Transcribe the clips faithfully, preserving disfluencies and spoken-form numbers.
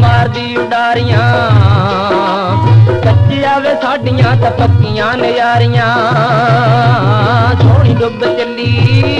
मारदी उडारियां कच्ची आवे साडियां ते पक्कियां नज़ारियां सोहनी डुब चली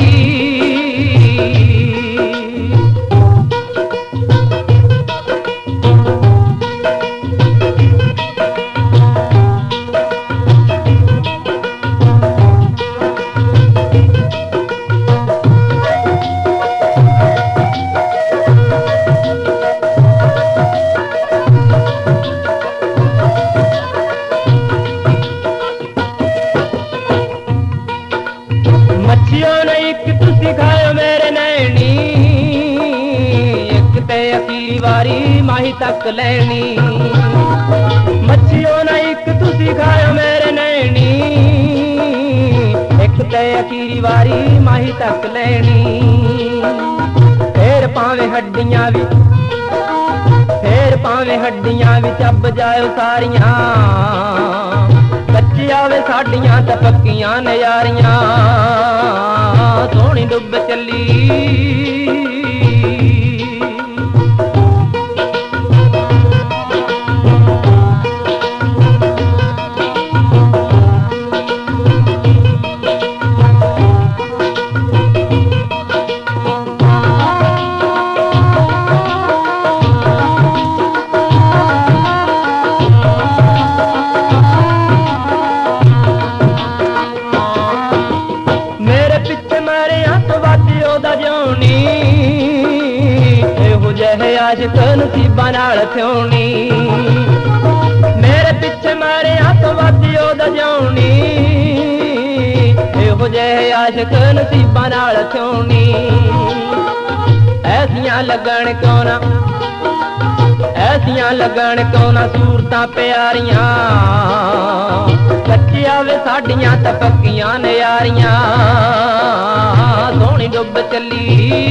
मच्छियों ने एक तुसी खायो मेरे नैनी एक ते अखीरी वारी माही तक लैनी मच्छियों ने एक तुसी खायो मेरे नैनी एक ते अखीरी वारी माही तक लैनी फिर पावे हड्डियां भी फिर पावे हड्डियां भी चब जाओ सारियां कच्ची आवे साडियां ते पक्कियां नज़ारियां सोहनी डुब चली आशिक नसीबा नाल थ्योनी मेरे पिछे मारे अतवादी ओदा जाऊनी इहो जेहे आशिक नसीबा नाल थ्योनी ऐसियां लगन क्यों ना ऐसियां लगन क्यों ना सूरतां प्यारियां कच्ची आवे साडियां ते पक्कियां नज़ारियां सोहनी डुब चली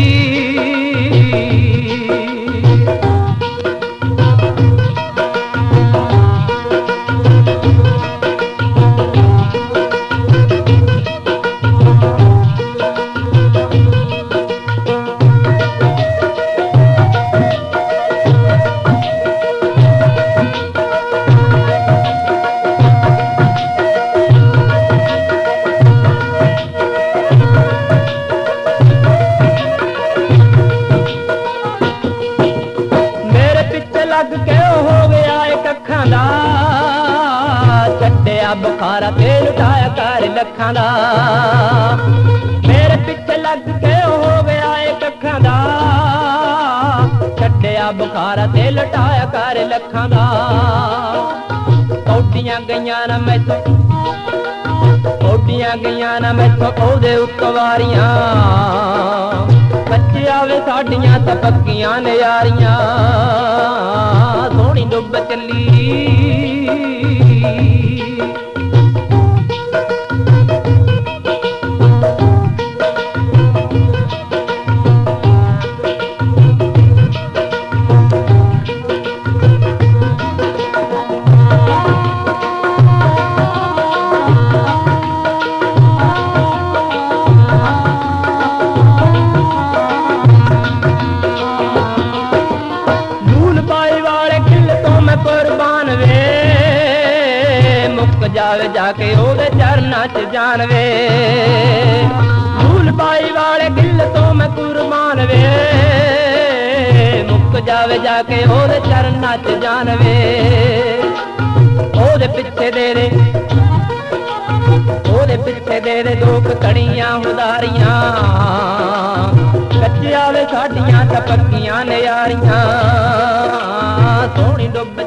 लग के हो गया एक अखां दा छड्डिया बुखारा ते लुटाया कर लखां दा मेरे पिछे लग के हो गया एक अखां दा छड्डिया बुखारा ते लुटाया कर लखां दा कौडियां गईयां ना मैथों कौडियां गईयां ना मैथों ओहदे उत्तवारियां कच्ची आवे साडियां ते पक्कियां नज़ारियां सोहनी डुब चली कुर्बान वे मुक जावे जाके ओदे चरना च जान वे भूल पाई वाले दिल तो मैं कुर्बान वे मुक जावे जाके ओदे चरना च जान वे ओदे पिछे दे दे ओदे पिछे दे दे दो कड़ियां उदारियां कच्ची आवे साडियां ते पक्कियां नज़ारियां सोहनी डुब